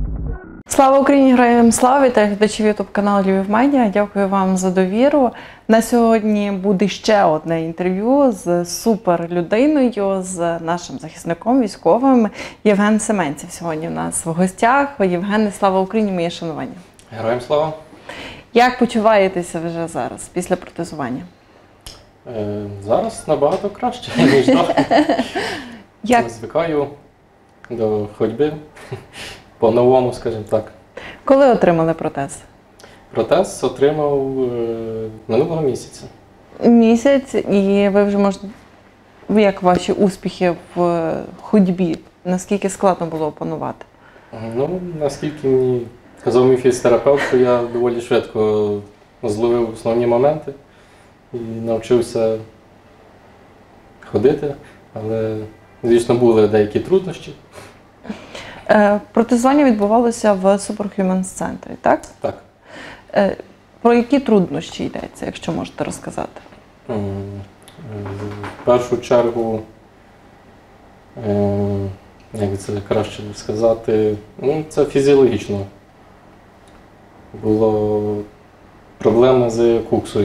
Слава Україні! Героям слава! Вітаю глядачів ютуб-каналу Львів Медіа. Дякую вам за довіру. На сьогодні буде ще одне інтерв'ю з суперлюдиною, з нашим захисником, військовим. Євген Семенцев сьогодні у нас в гостях. Євгене, слава Україні, моє шанування. Героям слава! Як почуваєтеся вже зараз, після протезування? Зараз набагато краще, ніж до. Як? Звикаю до ходьби, по-новому, скажімо так. Коли отримали протез? Протез отримав минулого місяця. Місяць, і ви вже можете... Як ваші успіхи в ходьбі? Наскільки складно було опанувати? Ну, наскільки мені казав мій фізіотерапевт, що я доволі швидко зловив основні моменти і навчився ходити, але, звісно, були деякі труднощі. Протезування відбувалося в Superhumans центрі, так? Так. Про які труднощі йдеться, якщо можете розказати? В першу чергу, як це краще сказати, ну, це фізіологічно. Було проблеми з куксою.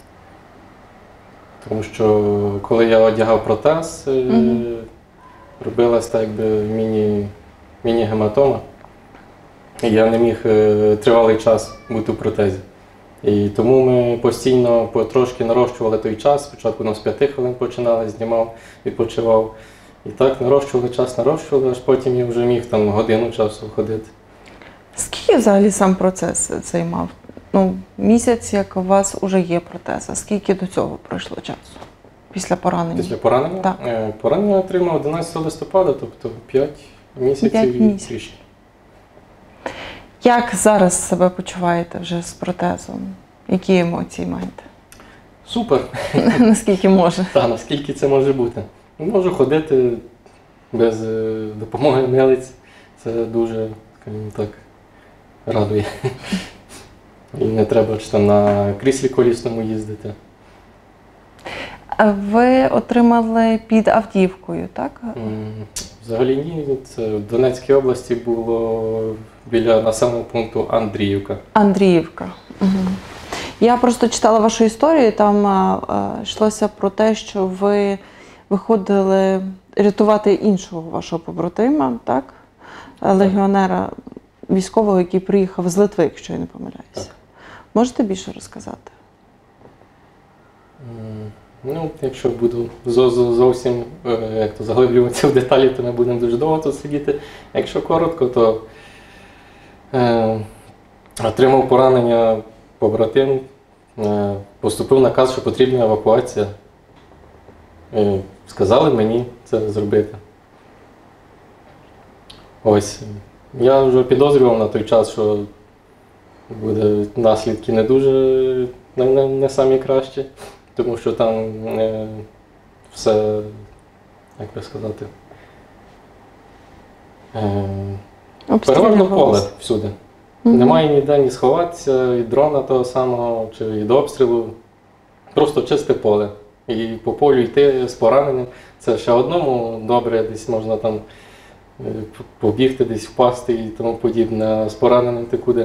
Тому що коли я одягав протез, робилась так якби міні-гематома. І я не міг тривалий час бути в протезі. І тому ми постійно потрошки нарощували той час. Спочатку нам з 5 хвилин починали, знімав, відпочивав. І так нарощували, аж потім я вже міг там годину часу ходити. Скільки взагалі сам процес займав? Ну, місяць, як у вас вже є протез, а скільки до цього пройшло часу? Після поранення? Після поранення? Так. Поранення отримав 11 листопада, тобто 5 місяців. 5 місяців. Як зараз себе почуваєте вже з протезом? Які емоції маєте? Супер. Наскільки може? Так, наскільки це може бути. Можу ходити без допомоги милиць. Це дуже, скажімо так, радує. І не треба чи там на кріслі колісному їздити. Ви отримали під Авдіївкою, так? Взагалі ні. Це в Донецькій області було біля населеного пункту Андріївка. Андріївка. Угу. Я просто читала вашу історію, там йшлося про те, що ви виходили рятувати іншого вашого побратима, так? Легіонера військового, який приїхав з Литви, якщо я не помиляюся. Так. Можете більше розказати? Ну, якщо буду зовсім заглиблюватися в деталі, то ми будемо дуже довго тут сидіти. Якщо коротко, то отримав поранення побратим, поступив наказ, що потрібна евакуація. Сказали мені це зробити. Ось. Я вже підозрював на той час, що буде наслідки не дуже, не самі кращі. Тому що там все, як би сказати, переважно поле всюди. Немає ніде ні сховатися, від дрона того самого, чи від обстрілу. Просто чисте поле. І по полю йти з пораненням. Це ще одному добре, десь можна там побігти, десь впасти і тому подібне, а з пораненим ти куди.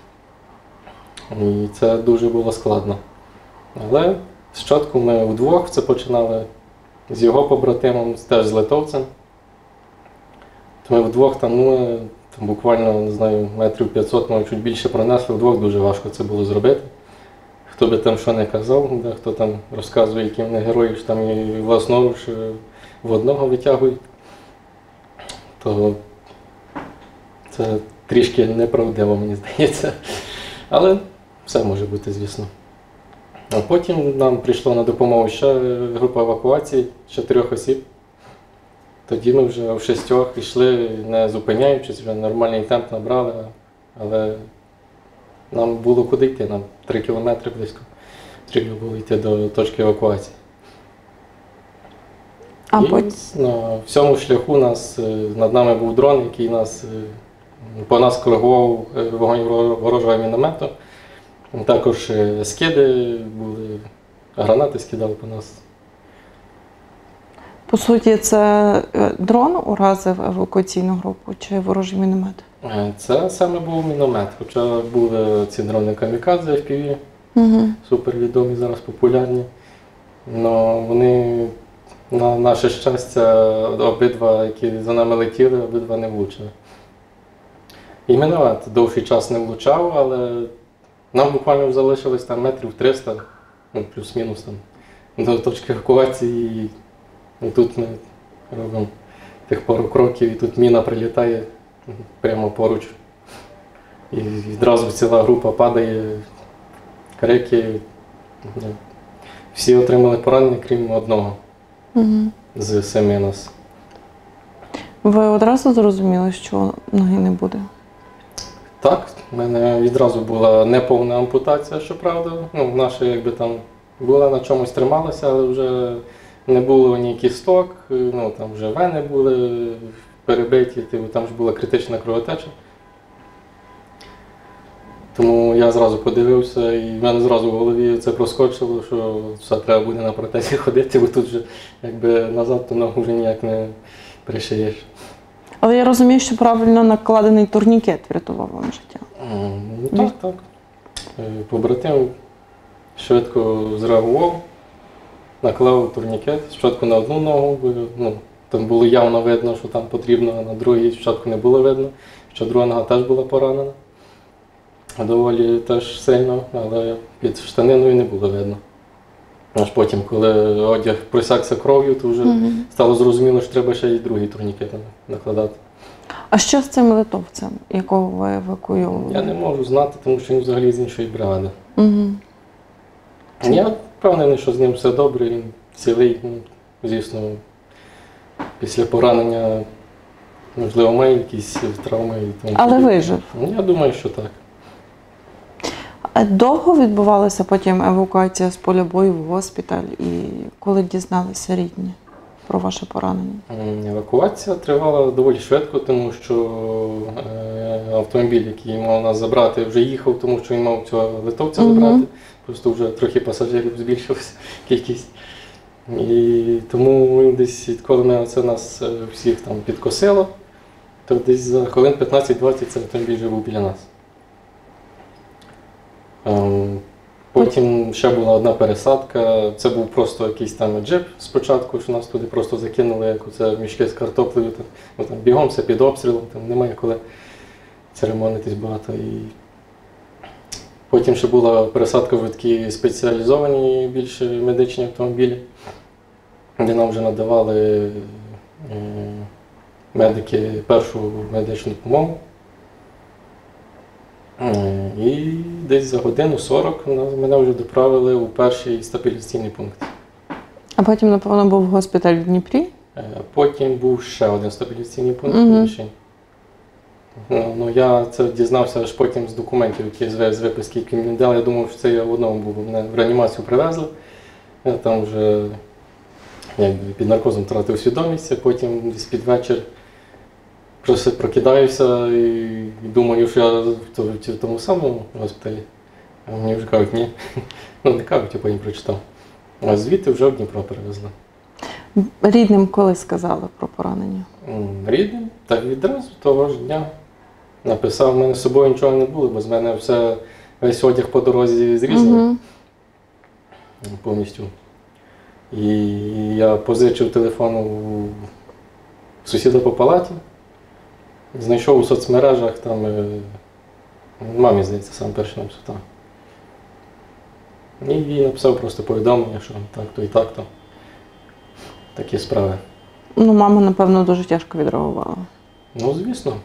І це дуже було складно. Але спочатку ми вдвох це починали з його побратимом, теж з литовцем. То ми вдвох там буквально, не знаю, метрів 500, може чуть більше пронесли, вдвох дуже важко це було зробити. Хто би там що не казав, хто там розказує, які вони герої, що там і власноруч в одного витягують, то це трішки неправдиво, мені здається. Але все може бути, звісно. А потім нам прийшла на допомогу ще група евакуації, 4 осіб. Тоді ми вже в 6 йшли, не зупиняючись, вже нормальний темп набрали, але нам було куди йти, нам 3 кілометри близько. Потрібно було йти до точки евакуації. На всьому шляху над нами був дрон, який по нас коригував вогонь ворожого міномету. Також скиди були, гранати скидали по нас. По суті, це дрон уразив евакуаційну групу чи ворожий міномет? Це саме був міномет, хоча були ці дрони камікадзе FPV, супервідомі, зараз популярні. Но вони, на наше щастя, обидва, які за нами летіли, обидва не влучили. І міномет довший час не влучав, але нам буквально залишилось там метрів 300, ну, плюс-мінус там, до точки евакуації. І тут ми робимо тих пару кроків, і тут міна прилітає прямо поруч. І відразу ціла група падає, крики. Всі отримали поранення, крім одного з 7 нас. Ви одразу зрозуміли, що ноги не буде? Так, в мене відразу була неповна ампутація, щоправда. Ну, наша якби там була на чомусь трималася, але вже не було ні кісток, ну там вже вени були перебиті, там ж була критична кровотеча. Тому я зразу подивився, і в мене зразу в голові це проскочило, що все, треба буде на протезі ходити, бо тут вже якби назад ту ногу вже ніяк не пришиєш. Але я розумію, що правильно накладений турнікет врятував вам життя. Так, так. Побратим швидко зреагував, наклав турнікет, спочатку на одну ногу, ну, там було явно видно, що там потрібно, а на другій спочатку не було видно, що друга нога теж була поранена. Доволі теж сильно, але під штаниною не було видно. Аж потім, коли одяг просякся кров'ю, то вже стало зрозуміло, що треба ще й другий турнікет накладати. А що з цим литовцем, якого ви евакуювали? Я не можу знати, тому що він взагалі з іншої бригади. Я впевнений, що з ним все добре, він цілий, ну, звісно, після поранення, можливо, має якісь травми. Але вижив? Я думаю, що так. А довго відбувалася потім евакуація з поля бою в госпіталь, і коли дізналися рідні про ваше поранення? Евакуація тривала доволі швидко, тому що автомобіль, який мав нас забрати, вже їхав, тому що він мав цього литовця забрати. Просто вже трохи пасажирів збільшилася кількість. І тому десь, відколи нас всіх там підкосило, то десь за хвилин 15-20 цей автомобіль вже був біля нас. Потім ще була одна пересадка, це був просто якийсь там джип спочатку, що нас туди просто закинули, як оце мішки з картоплею, там бігом все під обстрілом, там немає коли церемонитись багато. І потім ще була пересадка в такі спеціалізовані більше медичні автомобілі, де нам вже надавали медики першу медичну допомогу. І десь за годину 40 мене вже доправили у перший стабілізаційний пункт. А потім, напевно, був госпіталь в Дніпрі? Потім був ще один стабілізаційний пункт в Мішень. Ну, я це дізнався аж потім з документів, з виписки, які мені дали. Я думав, що це я в одному був. Мене в реанімацію привезли. Я там вже якби під наркозом втратив свідомість, а потім десь під вечір просто прокидаюся і думаю, що я в тому самому госпіталі. А мені вже кажуть, ні. Ну, не кажуть, я потім прочитав. А звідти вже в Дніпро перевезли. Рідним коли сказали про поранення? Рідним? Так відразу того ж дня. Написав, в мене з собою нічого не було, бо з мене весь одяг по дорозі зрізали. Повністю. І я позичив телефон у сусіда по палаті. Знайшов у соцмережах, там мамі, здається, сам перший написав там. І їй написав просто повідомлення, що так-то і так-то. Такі справи. Ну, мама, напевно, дуже тяжко відреагувала. Ну, звісно.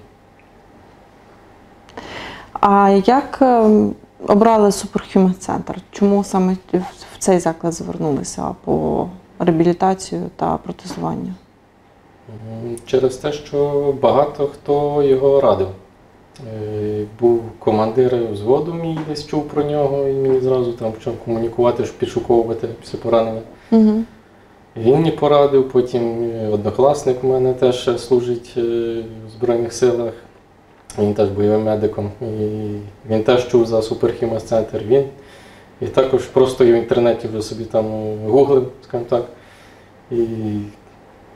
А як обрали Superhuman центр? Чому саме в цей заклад звернулися по реабілітацію та протезування? Через те, що багато хто його радив. Був командир взводу мій, десь чув про нього, і мені зразу там почав комунікувати, щоб підшуковувати після поранення. Він мені порадив, потім однокласник у мене теж служить в Збройних силах, він теж бойовим медиком. І він теж чув за Superhuman центр. І також просто в інтернеті вже собі там гуглив, скажімо так. І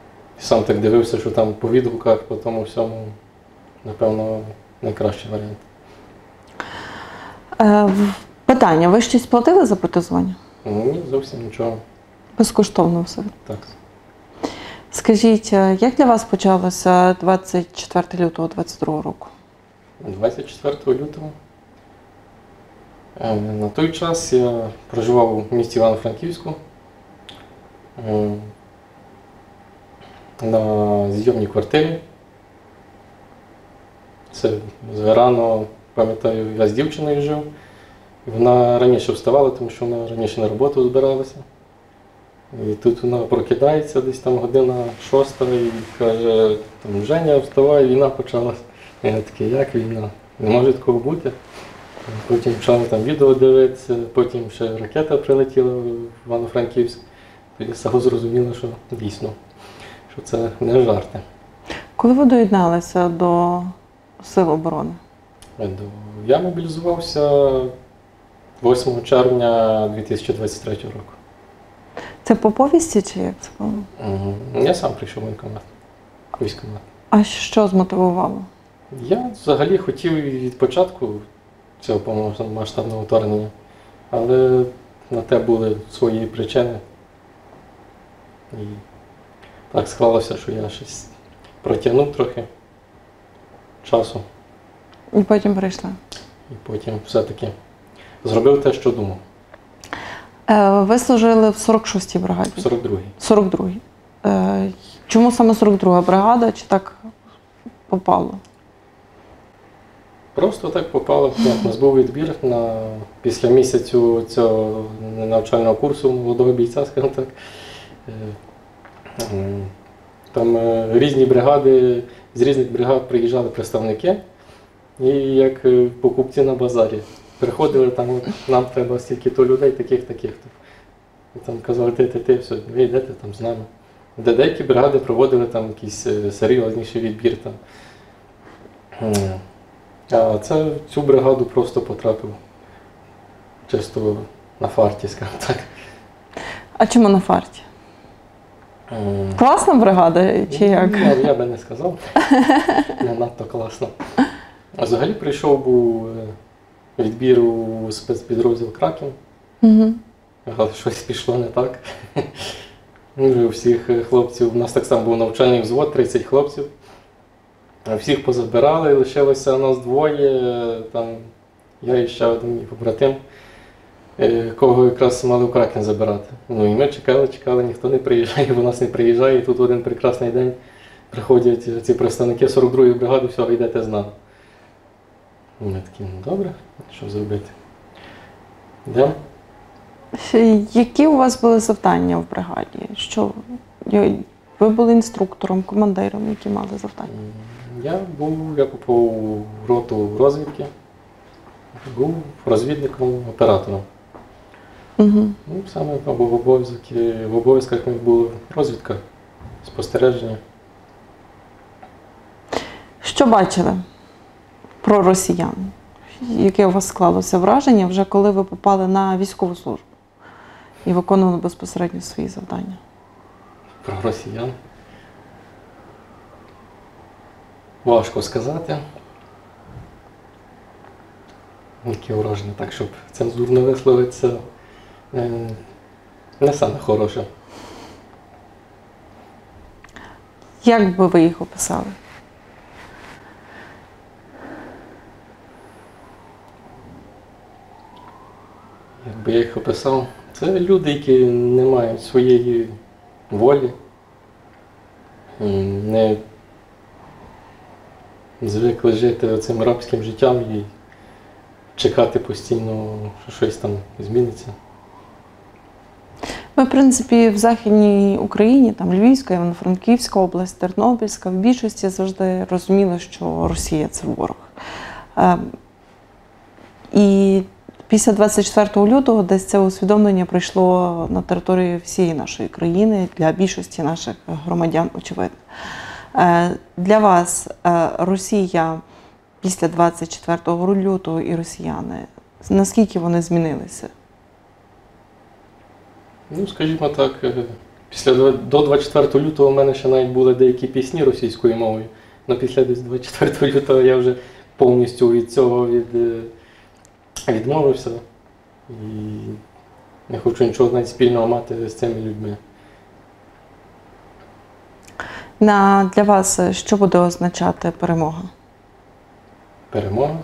Сам так дивився, що там по відгуках, по тому всьому, напевно, найкращий варіант. Питання, ви щось платили за протезування? Ні, зовсім нічого. Безкоштовно все. Так. Скажіть, як для вас почалося 24 лютого 2022 року? 24 лютого. На той час я проживав у місті Івано-Франківську на зйомній квартирі. Це рано, пам'ятаю, я з дівчиною жив. Вона раніше вставала, тому що вона раніше на роботу збиралася. І тут вона прокидається десь там година 6 і каже, там, Женя, вставай, війна почалась. Я такий, як війна? Не може такого бути. Потім почали там відео дивитися, потім ще ракета прилетіла в Івано-Франківськ. Тоді стало зрозуміло, що дійсно, що це не жарти. Коли ви доєдналися до Сил оборони? Я мобілізувався 8 червня 2023 року. Це по повісті чи як це було? Я сам прийшов в воєнкомат, військкомат. А що змотивувало? Я взагалі хотів від початку цього повномасштабного вторгнення, але на те були свої причини. І так склалося, що я щось протягнув трохи часу. І потім прийшли? І потім все-таки зробив те, що думав. Ви служили в 46-й бригаді? В 42-й. 42-й. Чому саме 42-га бригада? Чи так попало? Просто так попало. У нас був відбір після місяцю цього навчального курсу молодого бійця, скажімо так. Там різні бригади, з різних бригад приїжджали представники, і як покупці на базарі. Приходили, там, нам треба стільки-то людей, таких-то. І там казали, ти, все, ви йдете там з нами. Де деякі бригади проводили там якийсь серйозніший відбір. Там. А цю бригаду просто потрапив чисто на фарті, скажімо так. А чому на фарті? Класна бригада чи як? Я би не сказав. Не надто класно. А взагалі прийшов був відбір у спецпідрозділ Кракен. Але щось пішло не так. У всіх хлопців, у нас так само був навчальний взвод, 30 хлопців. Всіх позабирали, лишилося нас двоє, там я і ще один мій побратим, кого якраз мали в Кракен забирати. Ну і ми чекали, ніхто не приїжджає, бо нас не приїжджає, і тут в один прекрасний день приходять ці представники 42-ї бригади, все, йдете з нами. Ми такі, ну добре, що зробити? Йдемо. Які у вас були завдання в бригаді? Ви були інструктором, командиром, які мали завдання? Я попав у роту розвідки, був розвідником, оператором. Саме в обов'язках ми були розвідка, спостереження. Що бачили про росіян? Яке у вас склалося враження, вже коли ви попали на військову службу і виконували безпосередньо свої завдання? Про росіян? Важко сказати. Яке враження, так, щоб цензурно висловитися, не саме хороше. Як би ви їх описали? Якби я їх описав, це люди, які не мають своєї волі, не звикли жити цим рабським життям і чекати постійно, що щось там зміниться. Ми, в принципі, в Західній Україні, там Львівська, Івано-Франківська область, Тернопільська, в більшості завжди розуміли, що Росія – це ворог. І після 24 лютого десь це усвідомлення прийшло на територію всієї нашої країни, для більшості наших громадян, очевидно. Для вас Росія після 24 лютого і росіяни, наскільки вони змінилися? Ну, скажімо так, До 24 лютого в мене ще навіть були деякі пісні російською мовою, але після десь 24 лютого я вже повністю від цього відмовився. І не хочу нічого навіть спільного мати з цими людьми. Для вас що буде означати перемога? Перемога.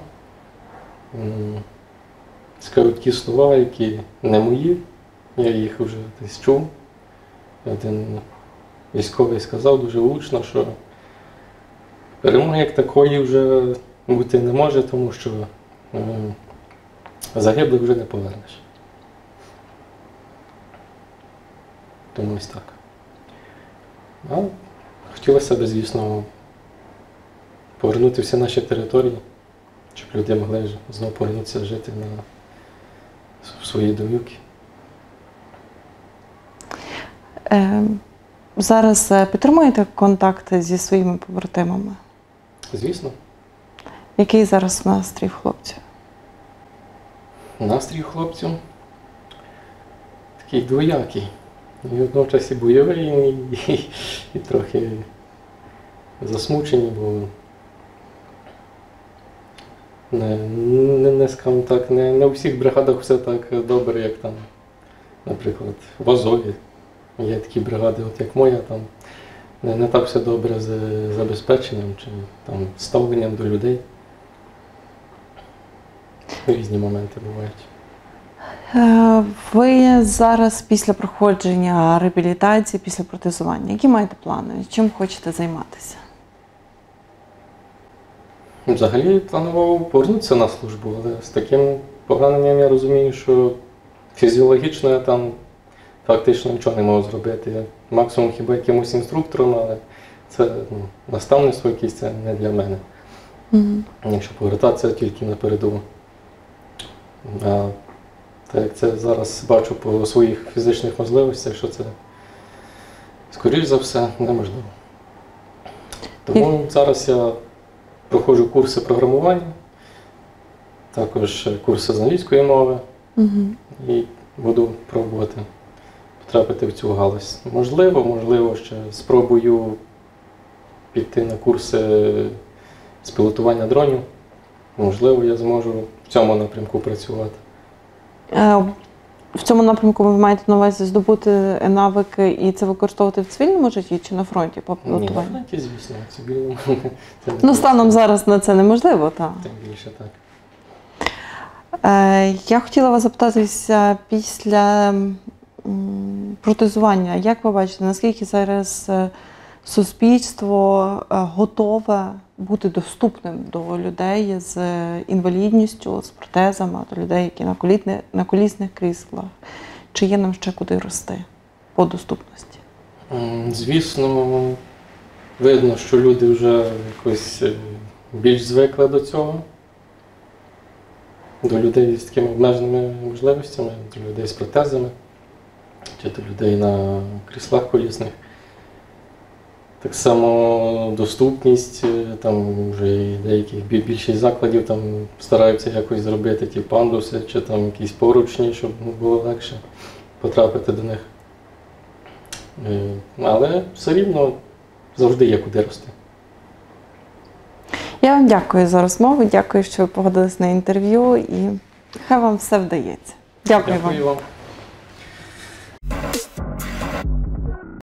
Скажу ті слова, які не мої, я їх вже десь чув. Один військовий сказав дуже влучно, що перемоги як такої вже бути не може, тому що загиблих вже не повернеш. Тому ось так. А хотілося б, звісно, повернути всі наші території, щоб люди могли знову повернутися жити в свої домівки. Зараз підтримуєте контакти зі своїми побратимами? Звісно. Який зараз настрій хлопців? Настрій хлопців такий двоякий. І водночас і бойовий, і трохи засмучені, бо скажімо так, не у всіх бригадах все так добре, як там, наприклад, в Азові. Є такі бригади, от як моя, там не так все добре з забезпеченням чи там ставленням до людей. Різні моменти бувають. Ви зараз після проходження реабілітації, після протезування, які маєте плани? Чим хочете займатися? Взагалі планував повернутися на службу, але з таким пораненням я розумію, що фізіологічно я там фактично нічого не можу зробити. Максимум хіба якимось інструктором, але це наставництво якесь, це не для мене. Якщо повертатися тільки на передову. А так як це зараз бачу по своїх фізичних можливостях, що це, скоріш за все, неможливо. Тому зараз я проходжу курси програмування, також курси з англійської мови і буду пробувати потрапити в цю галузь. Можливо, ще спробую піти на курси з пілотування дронів. Можливо, я зможу в цьому напрямку працювати. В цьому напрямку ви маєте на увазі здобути навики і це використовувати в цивільному житті чи на фронті по пілотуванню? Ні, на фронті, звісно, в цивільному. Станом зараз на це неможливо, так. Тим більше так. Я хотіла вас запитатися після протезування. Як ви бачите, наскільки зараз суспільство готове бути доступним до людей з інвалідністю, з протезами, до людей, які на колісних кріслах? Чи є нам ще куди рости по доступності? Звісно, видно, що люди вже якось більш звикли до цього. До людей з такими обмеженими можливостями, до людей з протезами, чи до людей на кріслах колісних. Так само доступність, там вже і деяких більшість закладів там стараються якось зробити ті пандуси, чи там якісь поручні, щоб було легше потрапити до них. Але все рівно завжди є куди рости. Я вам дякую за розмову, дякую, що ви погодились на інтерв'ю і хай вам все вдається. Дякую вам. Дякую вам.